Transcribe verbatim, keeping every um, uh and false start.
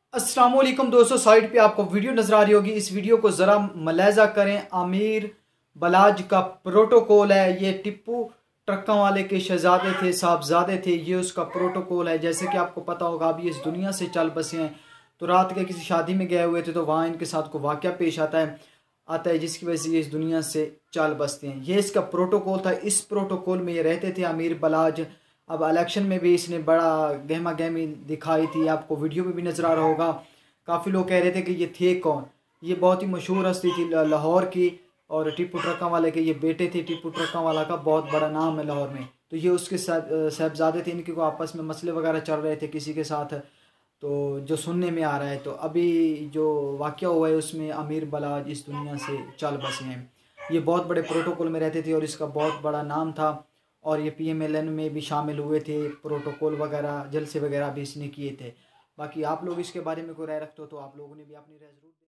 अस्सलाम वालेकुम दोस्तों, साइड पे आपको वीडियो नज़र आ रही होगी। इस वीडियो को ज़रा मुलाहिज़ा करें। आमिर बलाज का प्रोटोकॉल है। ये टिप्पू ट्रकों वाले के शहजादे थे, साहबजादे थे। ये उसका प्रोटोकॉल है। जैसे कि आपको पता होगा, अभी इस दुनिया से चल बसे हैं। तो रात के किसी शादी में गए हुए थे, तो वहाँ इनके साथ को वाक़या पेश आता है आता है जिसकी वजह से ये इस दुनिया से चल बसते हैं। ये इसका प्रोटोकॉल था। इस प्रोटोकॉल में ये रहते थे आमिर बलाज। अब इलेक्शन में भी इसने बड़ा गहमा गहमी दिखाई थी। आपको वीडियो में भी नज़र आ रहा होगा। काफ़ी लोग कह रहे थे कि ये थे कौन। ये बहुत ही मशहूर हस्ती थी लाहौर की, और टिप्पू ट्रका वाले के ये बेटे थे। टिप्पू ट्रका वाला का बहुत बड़ा नाम है लाहौर में। तो ये उसके साहबजादे थे। इनके को आपस में मसले वगैरह चल रहे थे किसी के साथ, तो जो सुनने में आ रहा है। तो अभी जो वाक़या हुआ है उसमें आमिर बलाज इस दुनिया से चल बसे हैं। ये बहुत बड़े प्रोटोकॉल में रहते थे और इसका बहुत बड़ा नाम था। और ये पी एम एल एन में भी शामिल हुए थे। प्रोटोकॉल वगैरह जलसे वगैरह भी इसने किए थे। बाकी आप लोग इसके बारे में कोई राय रखते हो तो आप लोगों ने भी अपनी राय ज़रूर